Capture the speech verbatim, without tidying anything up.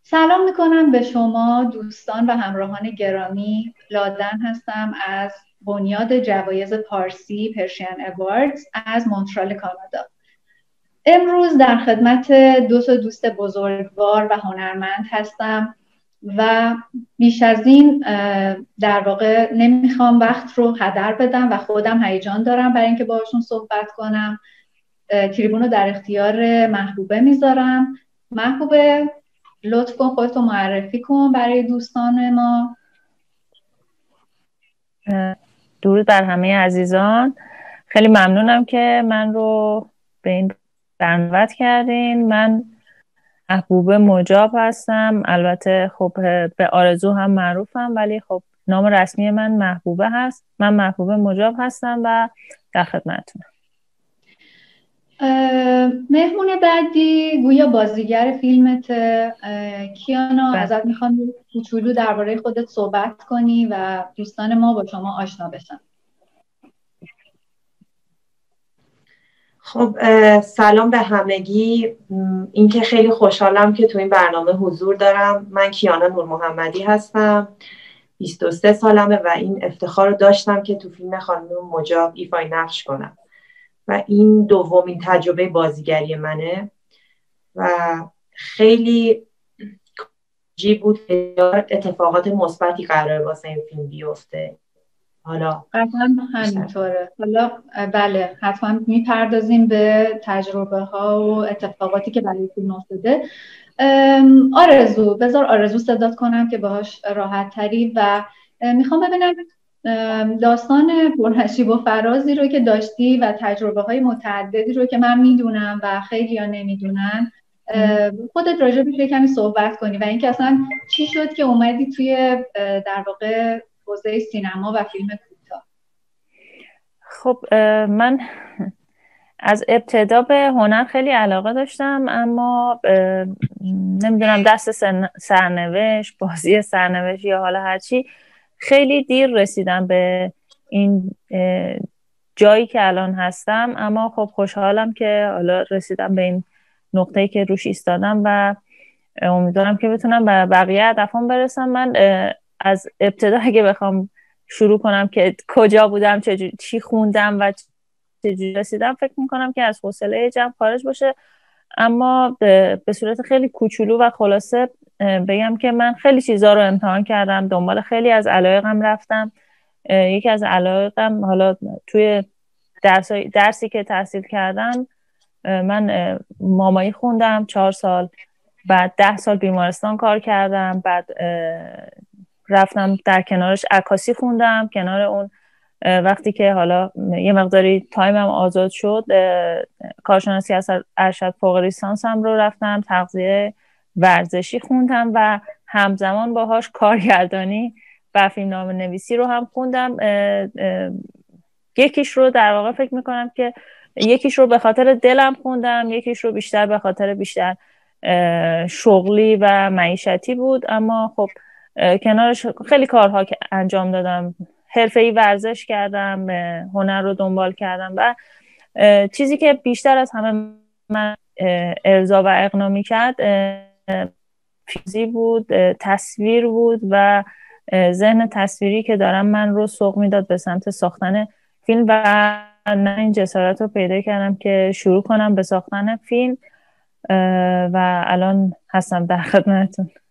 سلام میکنم به شما دوستان و همراهان گرامی. لادن هستم از بنیاد جوایز پارسی پرشین اواردز از مونترال کانادا. امروز در خدمت دو تا دوست بزرگوار و هنرمند هستم و بیش از این در واقع نمیخوام وقت رو هدر بدم و خودم هیجان دارم برای اینکه باهاشون صحبت کنم. تریبون رو در اختیار محبوبه میذارم. محبوبه، لطف کن خودتو معرفی کن برای دوستان ما. درود بر همه عزیزان. خیلی ممنونم که من رو به این دعوت کردین. من محبوبه مجاب هستم. البته خب به آرزو هم معروفم، ولی خب نام رسمی من محبوبه هست. من محبوبه مجاب هستم و در خدمتتونم. مهمون بعدی گویا بازیگر فیلمت. کیانا، بله. ازت میخوام کوچولو درباره خودت صحبت کنی و دوستان ما با شما آشنا بشن. خب سلام به همگی. اینکه خیلی خوشحالم که تو این برنامه حضور دارم. من کیانا نور محمدی هستم، بیست و سه سالمه و این افتخار رو داشتم که تو فیلم خانم مجاب ایفای نقش کنم و این دومین تجربه بازیگری منه و خیلی عجیب بود. اتفاقات مثبتی قراره واسه این فیلم بیفته. حالا قطعا همینطوره. حالا بله، حتما میپردازیم به تجربه ها و اتفاقاتی که برای فیلم افتاده. آرزو، بذار آرزو صدات کنم که باهاش راحت تری و میخوام ببینم داستان پرنشیب و فرازی رو که داشتی و تجربه های متعددی رو که من میدونم و خیلی ها نمیدونن، خودت راجع بهش کمی صحبت کنی و اینکه اصلا چی شد که اومدی توی در واقع حوزه سینما و فیلم کوتاه. خب من از ابتدا به هنر خیلی علاقه داشتم، اما نمیدونم دست سرنوشت، بازی سرنوشت یا حالا هرچی، خیلی دیر رسیدم به این جایی که الان هستم. اما خب خوشحالم که حالا رسیدم به این نقطه‌ای که روش ایستادم و امیدوارم که بتونم به بقیه هدفام برسم. من از ابتدا اگه بخوام شروع کنم که کجا بودم، چی خوندم و چجوری رسیدم، فکر میکنم که از حوصله جمع خارج باشه. اما به صورت خیلی کوچولو و خلاصه بگم که من خیلی چیزا رو امتحان کردم، دنبال خیلی از علایقم رفتم. یکی از علایقم، حالا توی درسی, درسی که تحصیل کردم، من مامایی خوندم چهار سال، بعد ده سال بیمارستان کار کردم، بعد رفتم در کنارش عکاسی خوندم. کنار اون وقتی که حالا یه مقداری تایمم آزاد شد، کارشناسی از ارشد فوق لیسانسم رو رفتم، تغذیه ورزشی خوندم و همزمان باهاش کارگردانی و فیلمنامه نویسی رو هم خوندم. یکیش رو در واقع فکر میکنم که یکیش رو به خاطر دلم خوندم، یکیش رو بیشتر به خاطر بیشتر شغلی و معیشتی بود. اما خب کنارش خیلی کارها که انجام دادم، حرفه‌ای ورزش کردم، هنر رو دنبال کردم و چیزی که بیشتر از همه من ارضا و اقناع می‌کرد فیزی بود، تصویر بود و ذهن تصویری که دارم من رو سوق میداد به سمت ساختن فیلم و من این جسارت رو پیدا کردم که شروع کنم به ساختن فیلم و الان هستم در خدمتتون.